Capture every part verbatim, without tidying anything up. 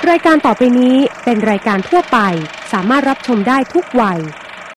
รายการต่อไปนี้เป็นรายการทั่วไปสามารถรับชมได้ทุกวัย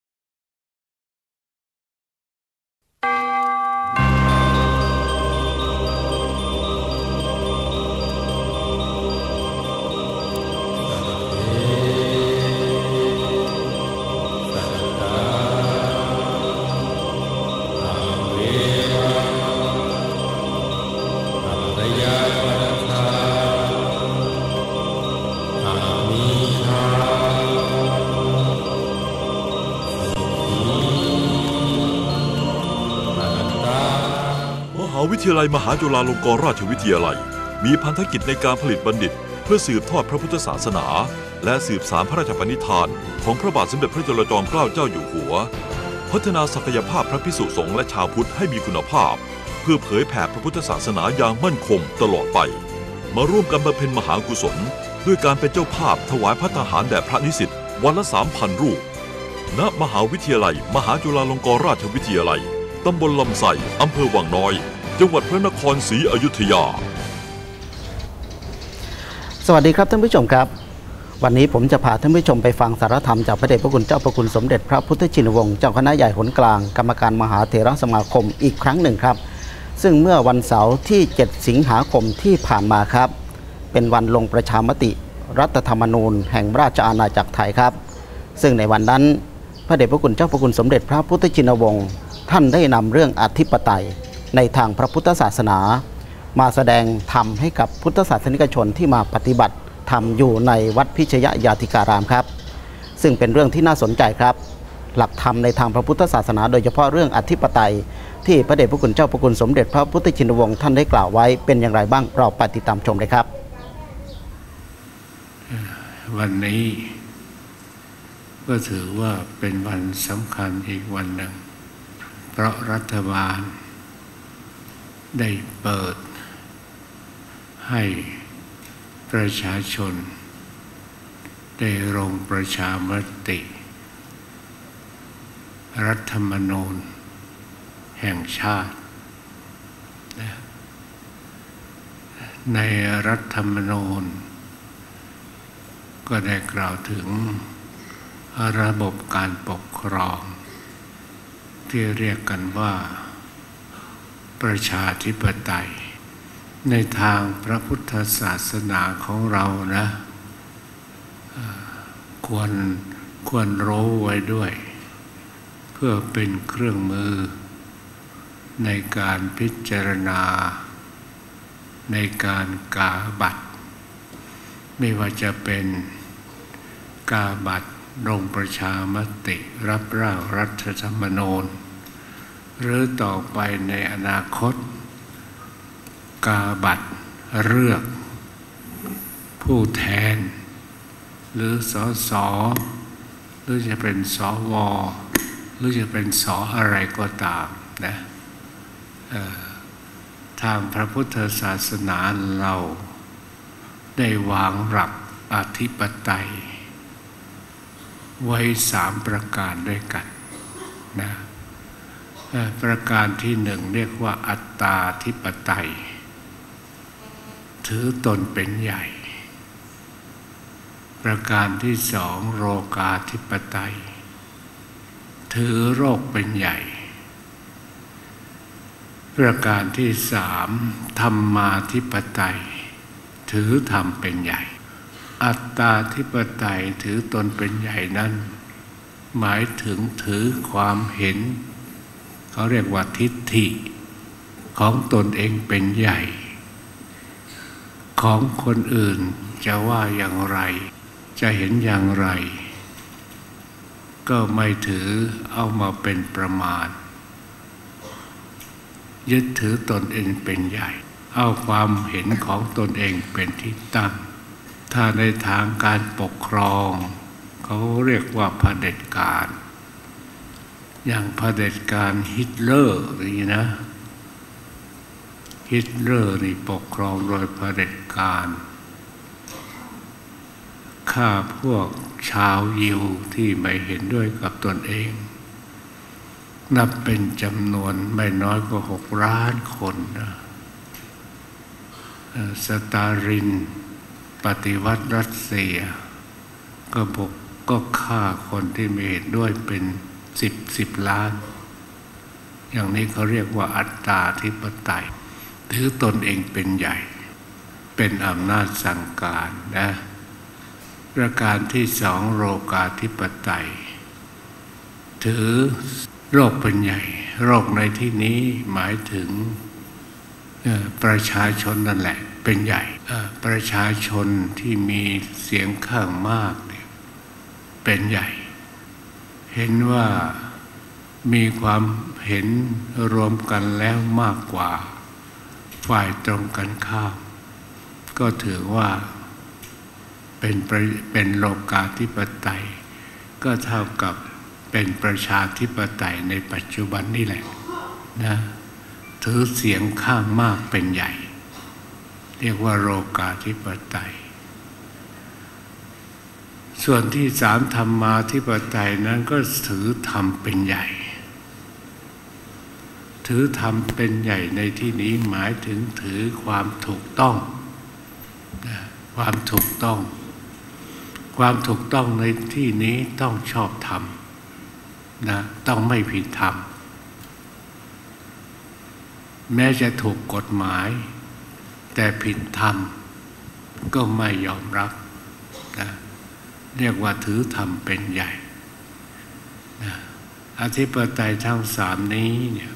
วิทยาลัยมหาจุฬาลงกรณราชวิทยาลัยมีพันธกิจในการผลิตบัณฑิตเพื่อสืบทอดพระพุทธศาสนาและสืบสานพระราชปณิธานของพระบาทสมเด็จพระจุลจอมเกล้าเจ้าอยู่หัวพัฒนาศักยภาพพระภิกษุสงฆ์และชาวพุทธให้มีคุณภาพเพื่อเผยแผ่พระพุทธศาสนาอย่างมั่นคงตลอดไปมาร่วมกันบำเพ็ญมหากุศลด้วยการเป็นเจ้าภาพถวายภัตตาหารแด่พระนิสิตวันละ สามพัน รูปณมหาวิทยาลัยมหาจุฬาลงกรณราชวิทยาลัยตำบลลำไส้อำเภอวังน้อยจังหวัดพระนครศรีอยุธยาสวัสดีครับท่านผู้ชมครับวันนี้ผมจะพาท่านผู้ชมไปฟังสาระธรรมจากพระเดชพระคุณเจ้าพระคุณสมเด็จพระพุทธชินวงศ์เจ้าคณะใหญ่หนกลางกรรมการมหาเถรสมาคมอีกครั้งหนึ่งครับซึ่งเมื่อวันเสาร์ที่เจ็ดสิงหาคมที่ผ่านมาครับเป็นวันลงประชามติรัฐธรรมนูญแห่งราชอาณาจักรไทยครับซึ่งในวันนั้นพระเดชพระคุณเจ้าพระคุณสมเด็จพระพุทธชินวงศ์ท่านได้นำเรื่องอธิปไตยในทางพระพุทธศาสนามาแสดงธรรมให้กับพุทธศาสนิกชนที่มาปฏิบัติธรรมอยู่ในวัดพิชยญาธิการามครับซึ่งเป็นเรื่องที่น่าสนใจครับหลักธรรมในทางพระพุทธศาสนาโดยเฉพาะเรื่องอธิปไตยที่พระเดชพระคุณเจ้าพระคุณสมเด็จพระพุทธชินวงศ์ท่านได้กล่าวไว้เป็นอย่างไรบ้างเราไปติดตามชมเลยครับวันนี้ก็ถือว่าเป็นวันสำคัญอีกวันหนึ่งเพราะรัฐบาลได้เปิดให้ประชาชนได้ลงประชามติรัฐธรรมนูญแห่งชาติในรัฐธรรมนูญก็ได้กล่าวถึงระบบการปกครองที่เรียกกันว่าประชาธิปไตยในทางพระพุทธศาสนาของเรานะควรควรรู้ไว้ด้วยเพื่อเป็นเครื่องมือในการพิจารณาในการกาบัตรไม่ว่าจะเป็นกาบัตรลงประชามติรับร่างรัฐธรรมนูญหรือต่อไปในอนาคตกาบัตรเลือกผู้แทนหรือสสหรือจะเป็นสวหรือจะเป็นสออะไรก็ตามนะทางพระพุทธศาสนาเราได้วางหลักอธิปไตยไว้สามประการด้วยกันนะประการที่หนึ่งเรียกว่าอัตตาธิปไตยถือตนเป็นใหญ่ประการที่สองโลกาธิปไตยถือโลกเป็นใหญ่ประการที่สามธรรมาธิปไตยถือธรรมเป็นใหญ่อัตตาธิปไตยถือตนเป็นใหญ่นั้นหมายถึงถือความเห็นเขาเรียกว่าทิฏฐิของตนเองเป็นใหญ่ของคนอื่นจะว่าอย่างไรจะเห็นอย่างไรก็ไม่ถือเอามาเป็นประมาณยึดถือตนเองเป็นใหญ่เอาความเห็นของตนเองเป็นที่ตั้งถ้าในทางการปกครองเขาเรียกว่าเผด็จการอย่างเผด็จการฮิตเลอร์นี่นะฮิตเลอร์นี่ปกครองโดยเผด็จการฆ่าพวกชาวยิวที่ไม่เห็นด้วยกับตนเองนับเป็นจำนวนไม่น้อยกว่าหกล้านคนนะสตาลินปฏิวัติรัสเซียก็บอกก็ฆ่าคนที่ไม่เห็นด้วยเป็นสิบสิบล้านอย่างนี้เขาเรียกว่าอัตตาธิปไตยถือตนเองเป็นใหญ่เป็นอำนาจสั่งการนะประการที่สองโลกาธิปไตยถือโรคเป็นใหญ่โรคในที่นี้หมายถึงประชาชนนั่นแหละเป็นใหญ่ประชาชนที่มีเสียงข้างมากเนี่ยเป็นใหญ่เห็นว่ามีความเห็นรวมกันแล้วมากกว่าฝ่ายตรงกันข้ามก็ถือว่าเป็นเป็นโลกาธิปไตยก็เท่ากับเป็นประชาธิปไตยในปัจจุบันนี่แหละนะถือเสียงข้างมากเป็นใหญ่เรียกว่าโลกาธิปไตยส่วนที่สามธรรมาธิปไตยนั้นก็ถือธรรมเป็นใหญ่ถือธรรมเป็นใหญ่ในที่นี้หมายถึงถือความถูกต้องนะความถูกต้องความถูกต้องในที่นี้ต้องชอบธรรมนะต้องไม่ผิดธรรมแม้จะถูกกฎหมายแต่ผิดธรรมก็ไม่ยอมรับนะเรียกว่าถือธรรมเป็นใหญ่นะอธิปไตยทั้งสามนี้เนี่ย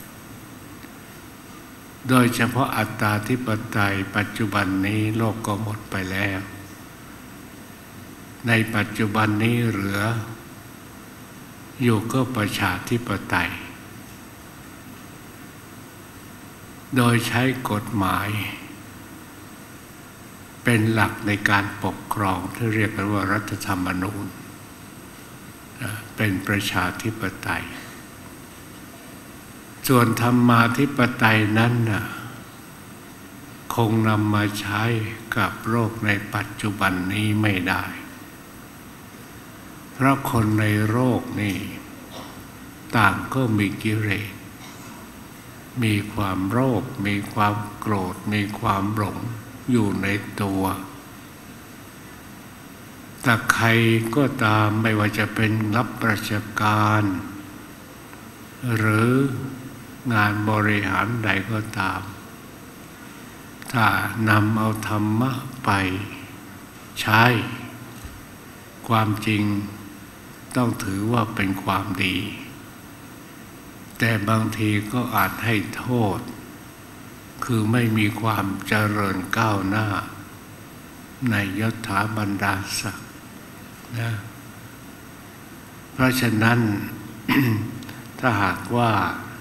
โดยเฉพาะอัตตาธิปไตยปัจจุบันนี้โลกก็หมดไปแล้วในปัจจุบันนี้เหลืออยู่ก็ประชาธิปไตยโดยใช้กฎหมายเป็นหลักในการปกครองที่เรียกกันว่ารัฐธรรมนูญเป็นประชาธิปไตยส่วนธรรมาธิปไตยนั้นน่ะคงนำมาใช้กับโลกในปัจจุบันนี้ไม่ได้เพราะคนในโลกนี่ต่างก็มีกิเลสมีความโลภมีความโกรธมีความหลงอยู่ในตัวแต่ใครก็ตามไม่ว่าจะเป็นรับราชการหรืองานบริหารใดก็ตามถ้านำเอาธรรมะไปใช้ความจริงต้องถือว่าเป็นความดีแต่บางทีก็อาจให้โทษคือไม่มีความเจริญก้าวหน้าในยศถาบรรดาศักดิ์นะเพราะฉะนั้น ถ้าหากว่า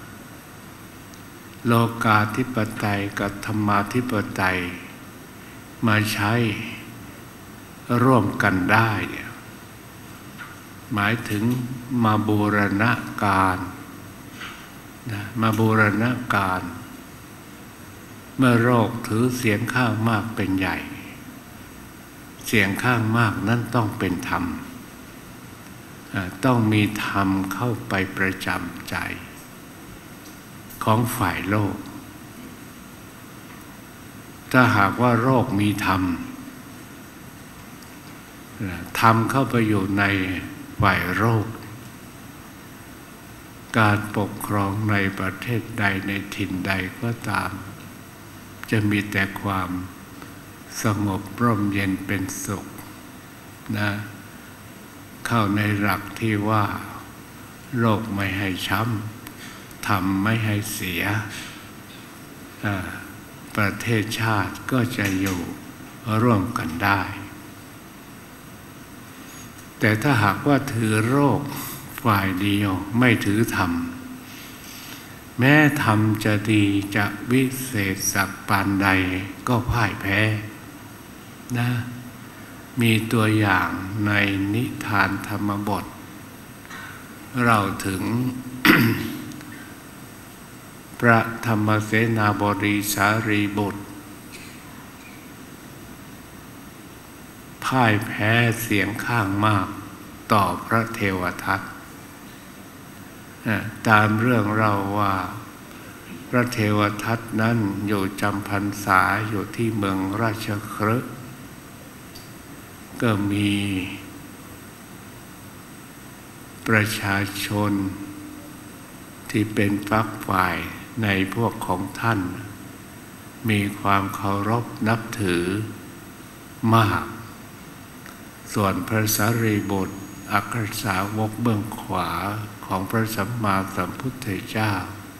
โลกาธิปไตยกับธรรมาธิปไตยมาใช้ร่วมกันได้หมายถึงมาบูรณาการนะมาบูรณาการเมื่อโลกถือเสียงข้างมากเป็นใหญ่เสียงข้างมากนั้นต้องเป็นธรรมต้องมีธรรมเข้าไปประจำใจของฝ่ายโลกถ้าหากว่าโลกมีธรรมธรรมเข้าไปอยู่ในฝ่ายโลกการปกครองในประเทศใดในถิ่นใดก็ตามจะมีแต่ความสงบร่มเย็นเป็นสุขนะเข้าในหลักที่ว่าโลกไม่ให้ช้ำธรรมไม่ให้เสียประเทศชาติก็จะอยู่ร่วมกันได้แต่ถ้าหากว่าถือโลกฝ่ายเดียวไม่ถือธรรมแม้ธรรมจะดีจะวิเศษสักปานใดก็พ่ายแพ้นะมีตัวอย่างในนิทานธรรมบทเราถึง พระธรรมเสนาบดีสารีบุตรพ่ายแพ้เสียงข้างมากต่อพระเทวทัตตามเรื่องเราว่าพระเทวทัตนั้นอยู่จำพรรษาอยู่ที่เมืองราชคฤห์ก็มีประชาชนที่เป็นฝักฝ่ายในพวกของท่านมีความเคารพนับถือมากส่วนพระสารีบุตรอัครสาวกเบื้องขวาของพระสัมมาสัมพุทธเจ้า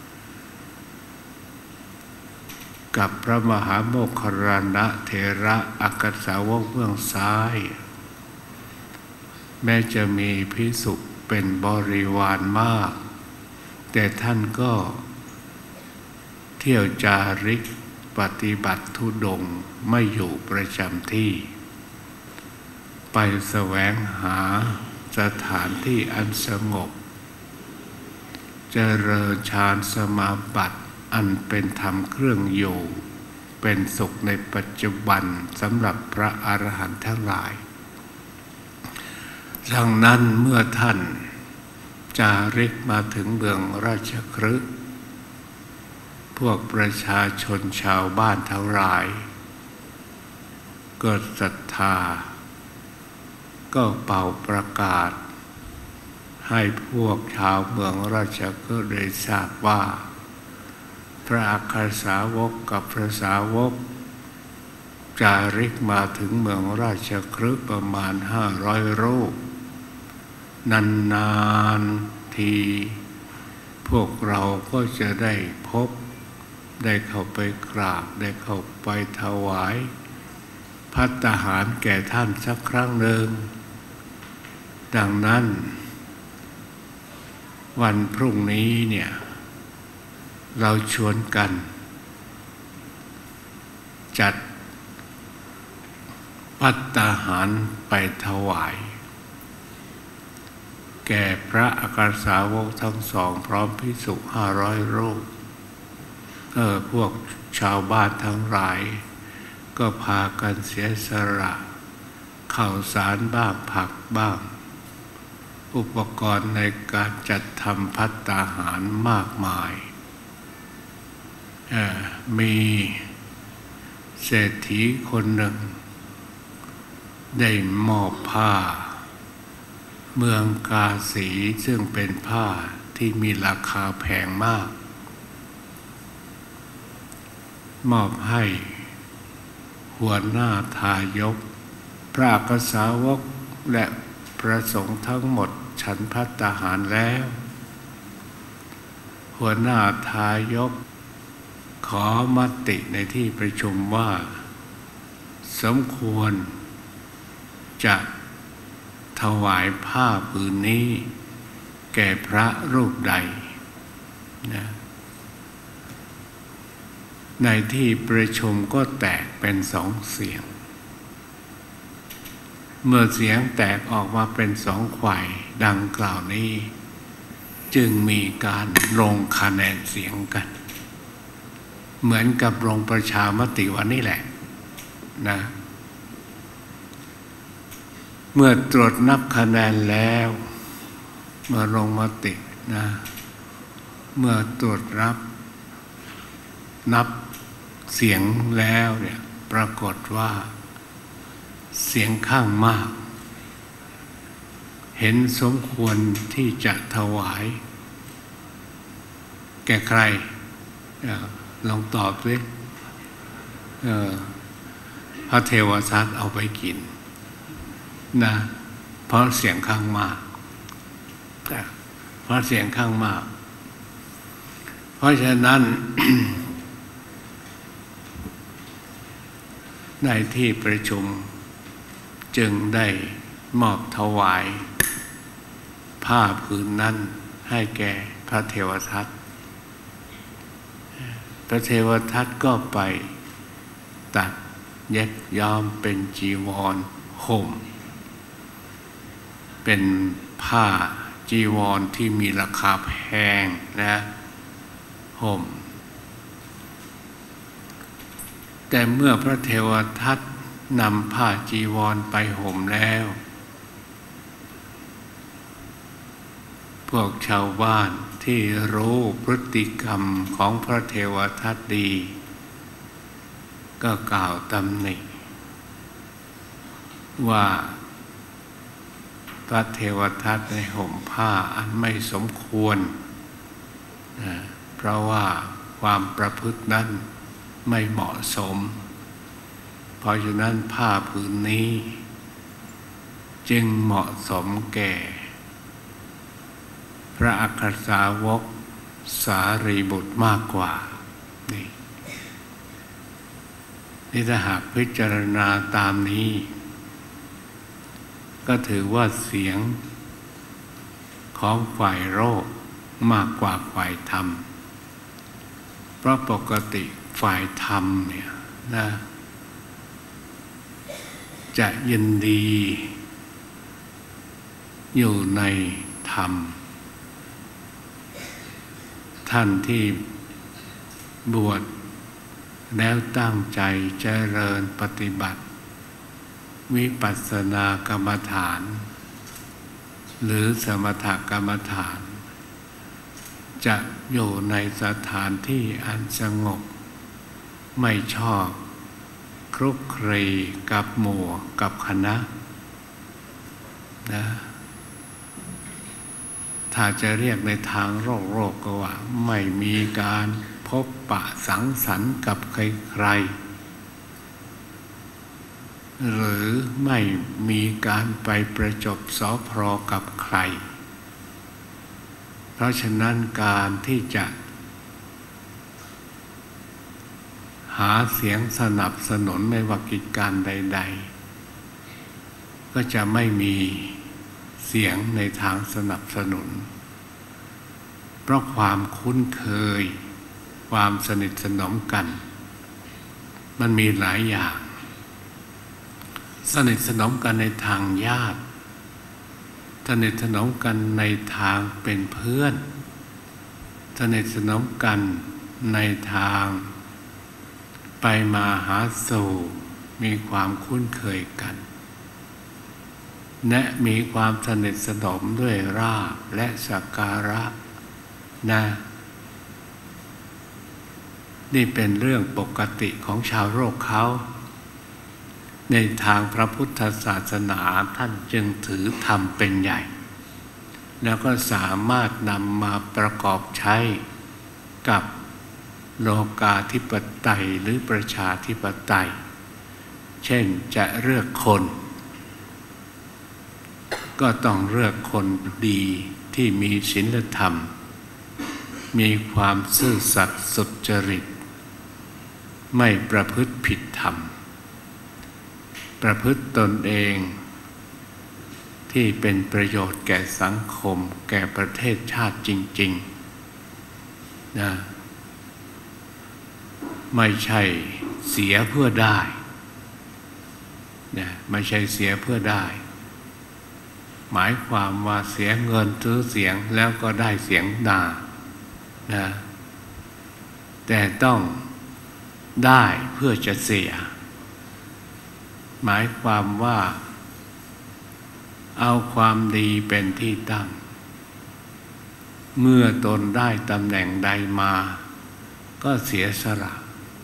กับพระมหาโมคคัลลานะเถระอัครสาวกเบื้องซ้ายแม้จะมีภิกษุเป็นบริวารมากแต่ท่านก็เที่ยวจาริกปฏิบัติธุดงค์ไม่อยู่ประจำที่ไปแสวงหาสถานที่อันสงบเจริญฌานสมาบัติอันเป็นธรรมเครื่องอยู่เป็นสุขในปัจจุบันสำหรับพระอรหันต์ทั้งหลายดังนั้นเมื่อท่านจาริกมาถึงเมืองราชคฤห์พวกประชาชนชาวบ้านทั้งหลายเกิดศรัทธาก็เป่าประกาศให้พวกชาวเมืองราชคฤห์ได้ทราบว่าพระอัครสาวกกับพระสาวกจาริกมาถึงเมืองราชคฤห์ประมาณห้าร้อยรูปนานๆทีพวกเราก็จะได้พบได้เข้าไปกราบได้เข้าไปถวายภัตตาหารแก่ท่านสักครั้งหนึ่งดังนั้นวันพรุ่งนี้เนี่ยเราชวนกันจัดภัตตาหารไปถวายแก่พระอัครสาวกทั้งสองพร้อมภิกษุห้าร้อยรูปเออพวกชาวบ้านทั้งหลายก็พากันเสียสละข้าวสารบ้างผักบ้างอุปกรณ์ในการจัดทำภัตตาหารมากมายมีเศรษฐีคนหนึ่งได้มอบผ้าเมืองกาสีซึ่งเป็นผ้าที่มีราคาแพงมากมอบให้หัวหน้าทายกพระอัครสาวกและพระสงฆ์ทั้งหมดฉันภัตตาหารแล้วหัวหน้าทายกขอมติในที่ประชุมว่าสมควรจะถวายผ้าผืนนี้แก่พระรูปใดนะในที่ประชุมก็แตกเป็นสองเสียงเมื่อเสียงแตกออกมาเป็นสองฝ่ายดังกล่าวนี้จึงมีการลงคะแนนเสียงกันเหมือนกับลงประชามติวันนี้แหละนะเมื่อตรวจนับคะแนนแล้วเมื่อลงมตินะเมื่อตรวจรับนับเสียงแล้วเนี่ยปรากฏว่าเสียงข้างมากเห็นสมควรที่จะถวายแก่ใครลองตอบสิพระเทวทัตเอาไปกินนะเพราะเสียงข้างมากเพราะเสียงข้างมากเพราะฉะนั้น ในที่ประชุมจึงได้มอบถวายผ้าผืนนั้นให้แก่พระเทวทัตพระเทวทัตก็ไปตัดเย็บย้อมเป็นจีวรห่มเป็นผ้าจีวรที่มีราคาแพงนะห่มแต่เมื่อพระเทวทัตนำผ้าจีวรไปห่มแล้วพวกชาวบ้านที่รู้พฤติกรรมของพระเทวทัตดีก็กล่าวตำหนิว่าพระเทวทัตในห่มผ้าอันไม่สมควรนะเพราะว่าความประพฤตินั้นไม่เหมาะสมเพราะฉะนั้นผ้าผืนนี้จึงเหมาะสมแก่พระอัครสาวกสารีบุตรมากกว่านี่นี่ถ้าหากพิจารณาตามนี้ก็ถือว่าเสียงของฝ่ายโลกมากกว่าฝ่ายธรรมเพราะปกติฝ่ายธรรมเนี่ยนะจะยินดีอยู่ในธรรมท่านที่บวชแล้วตั้งใจเจริญปฏิบัติวิปัสสนากรรมฐานหรือสมถกรรมฐานจะอยู่ในสถานที่อันสงบไม่ชอบคลุกคลีกับหมู่กับคณะนะถ้าจะเรียกในทางโลกโลกก็ว่าไม่มีการพบปะสังสรรค์กับใครๆหรือไม่มีการไปประจบสอพรกับใครเพราะฉะนั้นการที่จะหาเสียงสนับสนุนไม่ว่ากิจการใดๆก็จะไม่มีเสียงในทางสนับสนุนเพราะความคุ้นเคยความสนิทสนมกันมันมีหลายอย่างสนิทสนมกันในทางญาติสนิทสนมกันในทางเป็นเพื่อนสนิทสนมกันในทางไปมาหาสู่มีความคุ้นเคยกันและมีความสนิทสนมด้วยราภและสักการะนะนี่เป็นเรื่องปกติของชาวโลกเขาในทางพระพุทธศาสนาท่านจึงถือธรรมเป็นใหญ่แล้วก็สามารถนำมาประกอบใช้กับโลกาธิปไตยหรือประชาธิปไตยเช่นจะเลือกคนก็ต้องเลือกคนดีที่มีศีลธรรมมีความซื่อสัตย์สุจริตไม่ประพฤติผิดธรรมประพฤติตนเองที่เป็นประโยชน์แก่สังคมแก่ประเทศชาติจริงๆนะไม่ใช่เสียเพื่อได้นะไม่ใช่เสียเพื่อได้หมายความว่าเสียเงินซื้อเสียงแล้วก็ได้เสียงด่านะแต่ต้องได้เพื่อจะเสียหมายความว่าเอาความดีเป็นที่ตั้งเมื่อตนได้ตำแหน่งใดมาก็เสียสละ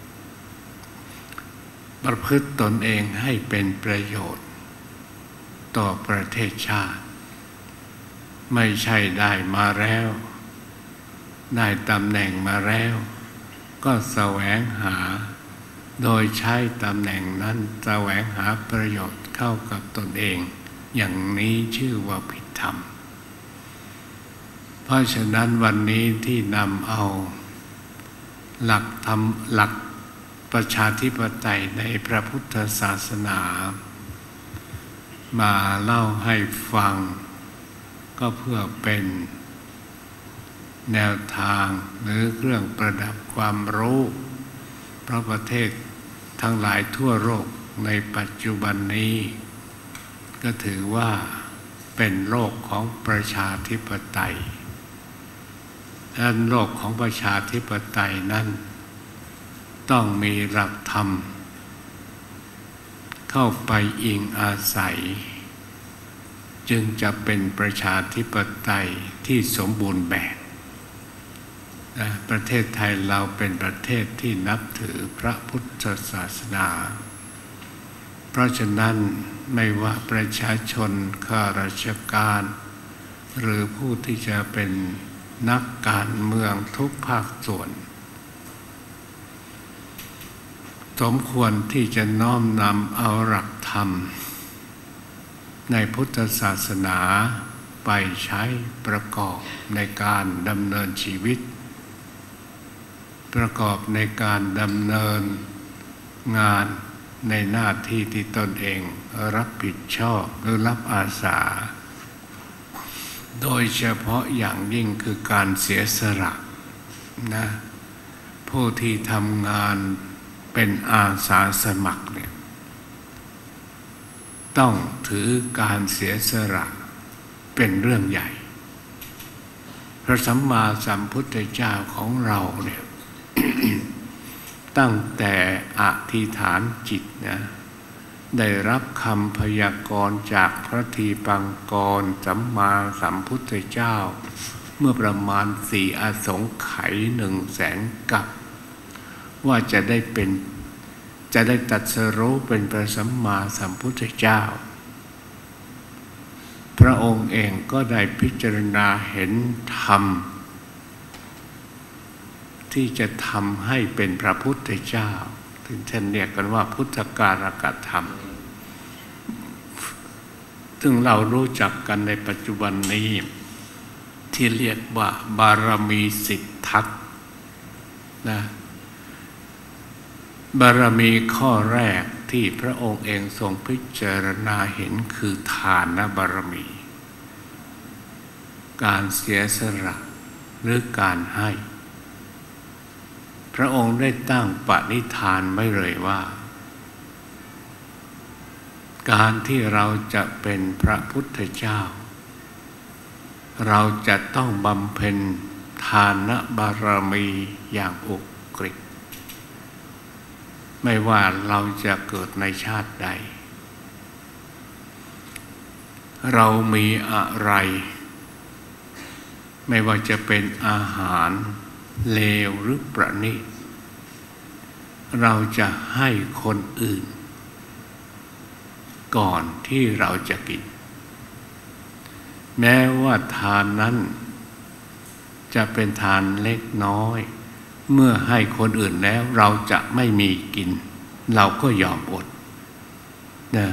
ประพฤติตนเองให้เป็นประโยชน์ต่อประเทศชาติไม่ใช่ได้มาแล้วได้ตำแหน่งมาแล้วก็แสวงหาโดยใช้ตำแหน่งนั้นแสวงหาประโยชน์เข้ากับตนเองอย่างนี้ชื่อว่าผิดธรรมเพราะฉะนั้นวันนี้ที่นำเอาหลักธรรมหลักประชาธิปไตยในพระพุทธศาสนามาเล่าให้ฟังก็เพื่อเป็นแนวทางหรือเครื่องประดับความรู้เพราะประเทศทั้งหลายทั่วโลกในปัจจุบันนี้ก็ถือว่าเป็นโลกของประชาธิปไตยและโลกของประชาธิปไตยนั้นต้องมีหลักธรรมเข้าไปอิงอาศัยจึงจะเป็นประชาธิปไตยที่สมบูรณ์แบบนะประเทศไทยเราเป็นประเทศที่นับถือพระพุทธศาสนาพราะฉะนั้นไม่ว่าประชาชนข้าราชการหรือผู้ที่จะเป็นนักการเมืองทุกภาคส่วนสมควรที่จะน้อมนำเอาหลักธรรมในพุทธศาสนาไปใช้ประกอบในการดำเนินชีวิตประกอบในการดำเนินงานในหน้าที่ที่ตนเองรับผิดชอบหรือรับอาสาโดยเฉพาะอย่างยิ่งคือการเสียสละนะผู้ที่ทำงานเป็นอาสาสมัครเนี่ยต้องถือการเสียสละเป็นเรื่องใหญ่พระสัมมาสัมพุทธเจ้าของเราเนี่ย ตั้งแต่อธิษฐานจิตนะได้รับคำพยากรณ์จากพระทีปังกรสัมมาสัมพุทธเจ้าเมื่อประมาณสี่อสงไขยหนึ่งแสนกับว่าจะได้เป็นจะได้ตรัสรู้เป็นพระสัมมาสัมพุทธเจ้าพระองค์เองก็ได้พิจารณาเห็นธรรมที่จะทำให้เป็นพระพุทธเจ้าถึงท่านเรียกกันว่าพุทธการกธรรมซึ่งเรารู้จักกันในปัจจุบันนี้ที่เรียกว่าบารมีสิบทัศนะบารมีข้อแรกที่พระองค์เองทรงพิจารณาเห็นคือทานบารมีการเสียสละหรือการให้พระองค์ได้ตั้งปณิธานไว้เลยว่าการที่เราจะเป็นพระพุทธเจ้าเราจะต้องบำเพ็ญทานบารมีอย่างอุกฤษไม่ว่าเราจะเกิดในชาติใดเรามีอะไรไม่ว่าจะเป็นอาหารเลวหรือประณีตเราจะให้คนอื่นก่อนที่เราจะกินแม้ว่าทานนั้นจะเป็นทานเล็กน้อยเมื่อให้คนอื่นแล้วเราจะไม่มีกินเราก็ยอมอดนะ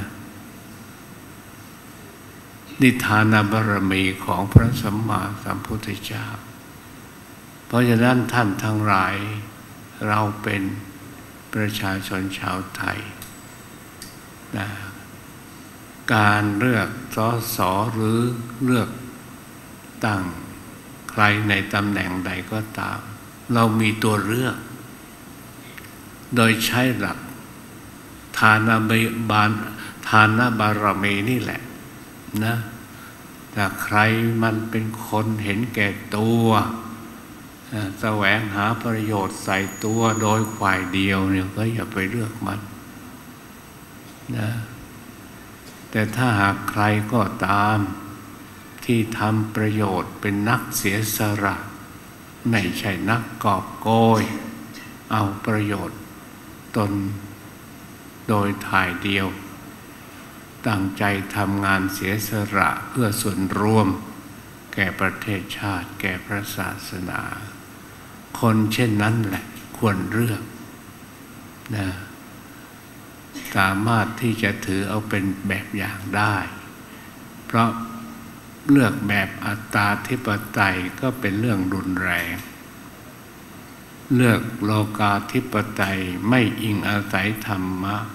นิทานบารมีของพระสัมมาสัมพุทธเจ้าเพราะฉะนั้นท่านทั้งหลายเราเป็นประชาชนชาวไทยนะการเลือกสสหรือเลือกตั้งใครในตำแหน่งใดก็ตามเรามีตัวเลือกโดยใช้หลักทานบารทานบารมีนี่แหละนะแต่ใครมันเป็นคนเห็นแก่ตัวแสวงหาประโยชน์ใส่ตัวโดยฝ่ายเดียวเนี่ยก็อย่าไปเลือกมันนะแต่ถ้าหากใครก็ตามที่ทำประโยชน์เป็นนักเสียสละไม่ใช่นักกอบโกยเอาประโยชน์ตนโดยถ่ายเดียวตั้งใจทำงานเสียสละเพื่อส่วนรวมแก่ประเทศชาติแก่พระศาสนาคนเช่นนั้นแหละควรเลือกนะสามารถที่จะถือเอาเป็นแบบอย่างได้เพราะเลือกแบบอัตตาธิปไตยก็เป็นเรื่องรุนแรงเลือกโลกาธิปไตยไม่อิงอาศัยธรรมะ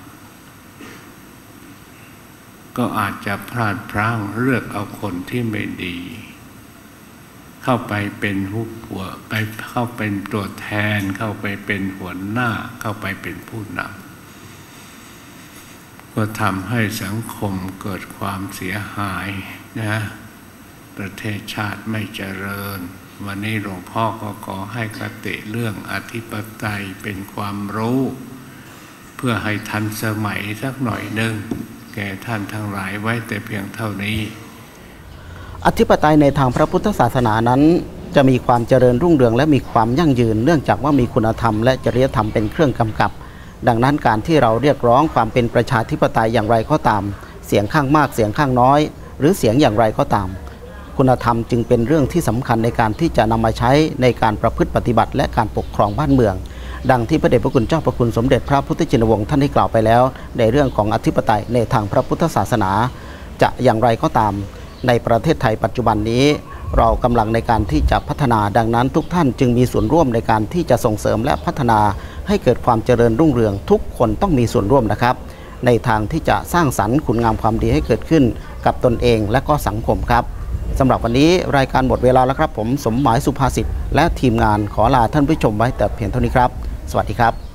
ก็อาจจะพลาดพลั้งเลือกเอาคนที่ไม่ดีเข้าไปเป็นผู้หัวไปเข้าเป็นตัวแทนเข้าไปเป็นหัวหน้าเข้าไปเป็นผู้นำก็ทำให้สังคมเกิดความเสียหายนะประเทศชาติไม่เจริญวันนี้หลวงพ่อก็ขอให้คติเรื่องอธิปไตยเป็นความรู้เพื่อให้ทันสมัยสักหน่อยหนึ่งแก่ท่านทั้งหลายไว้แต่เพียงเท่านี้อธิปไตยในทางพระพุทธศาสนานั้นจะมีความเจริญรุ่งเรืองและมีความยั่งยืนเนื่องจากว่ามีคุณธรรมและจริยธรรมเป็นเครื่องกำกับดังนั้นการที่เราเรียกร้องความเป็นประชาธิปไตยอย่างไรก็ตามเสียงข้างมากเสียงข้างน้อยหรือเสียงอย่างไรก็ตามคุณธรรมจึงเป็นเรื่องที่สำคัญในการที่จะนำมาใช้ในการประพฤติปฏิบัติและการปกครองบ้านเมืองดังที่พระเดชพระคุณเจ้าพระคุณสมเด็จพระพุทธชินวงศ์ท่านได้กล่าวไปแล้วในเรื่องของอธิปไตยในทางพระพุทธศาสนาจะอย่างไรก็ตามในประเทศไทยปัจจุบันนี้เรากำลังในการที่จะพัฒนาดังนั้นทุกท่านจึงมีส่วนร่วมในการที่จะส่งเสริมและพัฒนาให้เกิดความเจริญรุ่งเรืองทุกคนต้องมีส่วนร่วมนะครับในทางที่จะสร้างสรรค์คุณงามความดีให้เกิดขึ้นกับตนเองและก็สังคมครับสำหรับวันนี้รายการหมดเวลาแล้วครับผมสมหมายสุภาษิตและทีมงานขอลาท่านผู้ชมไว้แต่เพียงเท่านี้ครับสวัสดีครับ